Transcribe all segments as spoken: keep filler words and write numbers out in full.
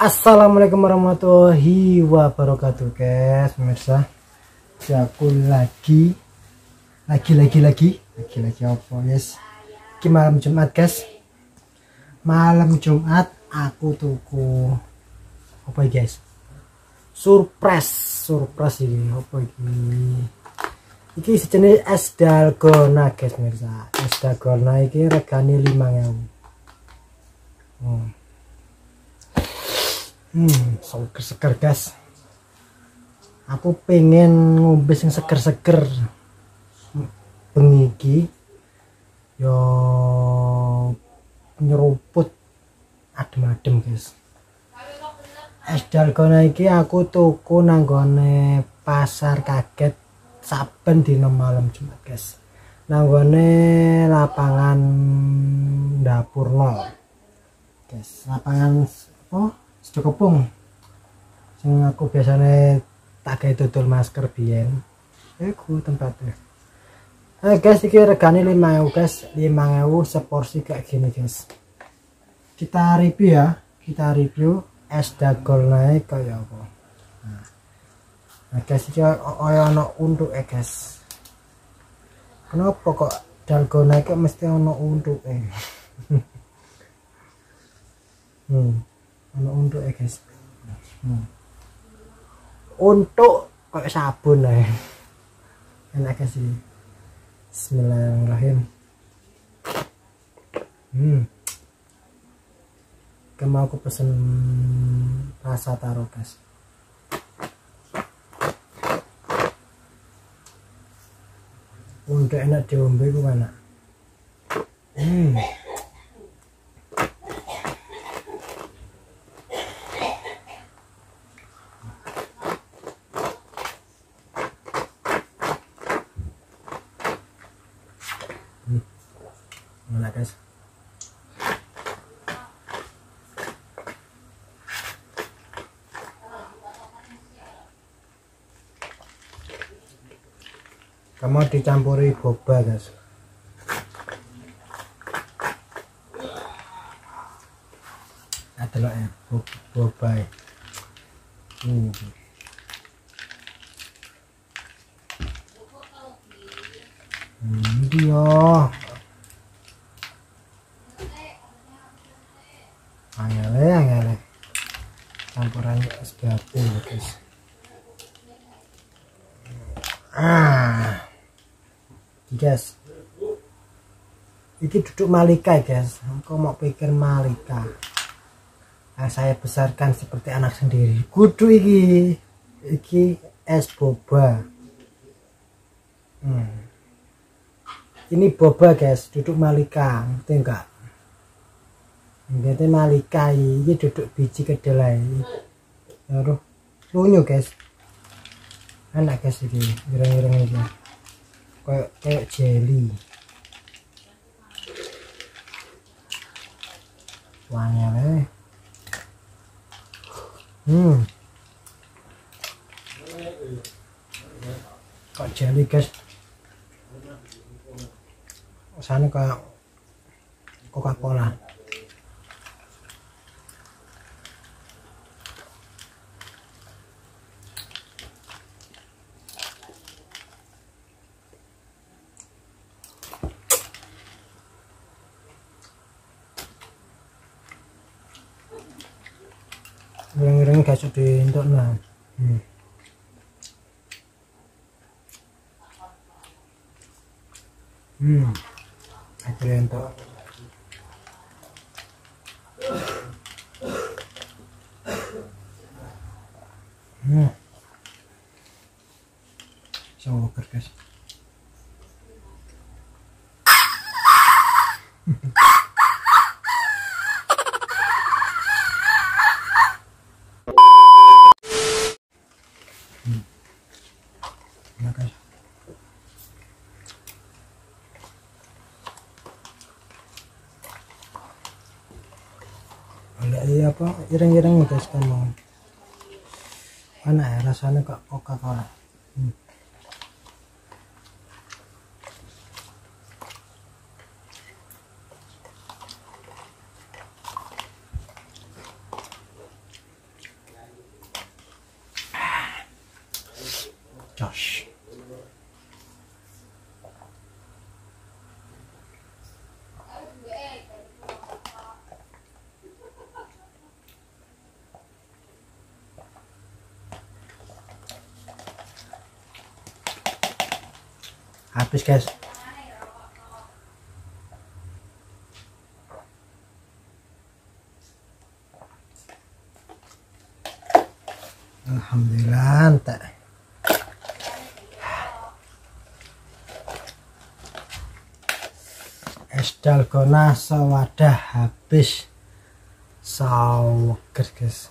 Assalamualaikum warahmatullahi wabarakatuh, guys. Pemirsa, aku lagi lagi lagi lagi lagi lagi apa yes ini malam Jumat, guys. Malam Jumat aku tuku apa ya, guys? Surprise surprise ini apa ini? Iki sejenis es dalgona, guys. Pemirsa, es dalgona iki regane lima ribu. Hmm. Hmm, seger-seger, guys. Aku pengen ngombe sing seger-seger bengi iki. Yo nyeruput adem-adem, guys. Es dalgona iki aku tuku nang gone pasar kaget saben dina malam Jumat, guys. Nang gone lapangan Dapurno, guys. Lapangan oh Cukupung sing aku biasanya tak gawe tutul masker biyen iku tempatnya. Eh guys, iki regane lima ribu, guys. lima ribu seporsi kayak gini, guys. Kita review ya, kita review es dalgona kayak apa. Nah, nah guys, iki kaya ana untuke, guys. Kenapa kok dalgona iki mesti ana untuke? hmm ono untuk ya, guys. hmm. Untuk kayak sabun lah, enak sih. Bismillahirrahmanirrahim. hmm kamu aku pesen rasa taro, guys. Untuk enak diombe ku mana. hmm Mana, guys? Kamu dicampuri boba, guys. Adalah ya boba. Hmm. Hmm, dia. Angele angele campurannya es batu, guys. Ah guys, ini duduk Malika, guys. Aku mau pikir Malika yang saya besarkan seperti anak sendiri. Kudu iki iki es boba. hmm. Ini boba, guys. Duduk Malika, ngerti enggak? Ini Malika ini duduk biji kedelai. Aduh, lunyu, guys. Enak, guys, ini ireng-ireng ini. Kayak kayak jelly. Wangi eh. Hmm. Kok jelly, guys. Rasanya kayak Coca-Cola. Ireng-ireng gak sudah untuk nah. Hmm. Hmm. Akhirnya untuk. Hmm. So, guys. Iya apa ireng-ireng, guys. Kamu mana ya rasanya kok Coca-Cola. hmm. Josh. Habis guys. Alhamdulillah entek. Es dalgona sewadah habis. Sauger guys.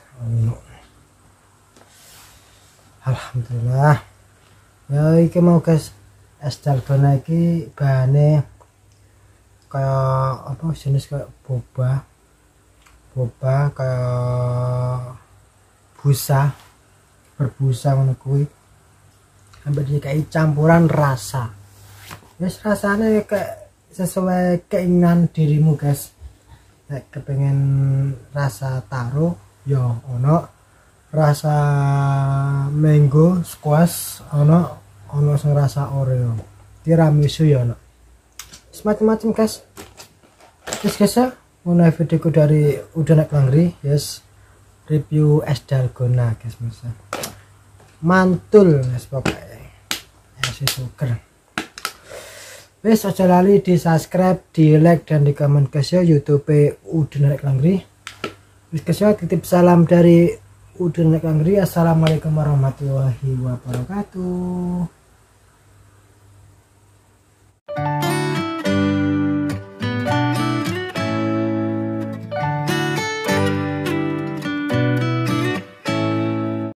Alhamdulillah. Ya iki mau guys, es dalgona iki bahane kayak apa jenis kayak boba boba kayak busa berbusa ngono kuwi ambil kayak campuran rasa. Wis rasanya kayak sesuai keinginan dirimu guys. Nek kepengen rasa taro yo ono, rasa mango squash ono, ono sing rasa oreo, tiramisu ya ono, semacam-macam guys. Yes guys ya, mulai videoku dari Udah Naik Langri. Yes, review es dalgona guys, masa mantul guys pokoknya es sugar. Wes aja lali di subscribe, di like dan di komen guys ya YouTube Udah Naik Langri. Wes guys ya, titip salam dari Udah Naik Langri. Assalamualaikum warahmatullahi wabarakatuh.